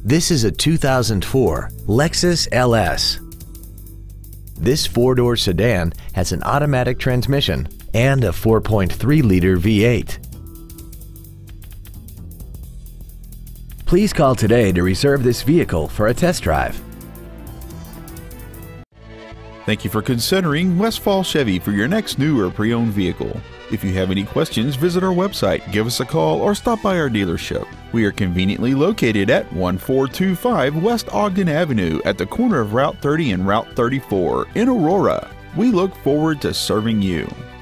This is a 2004 Lexus LS. This four-door sedan has an automatic transmission and a 4.3-liter V8. Please call today to reserve this vehicle for a test drive. Thank you for considering Westfall Chevy for your next new or pre-owned vehicle. If you have any questions, visit our website, give us a call, or stop by our dealership. We are conveniently located at 1425 West Ogden Avenue at the corner of Route 30 and Route 34 in Aurora. We look forward to serving you.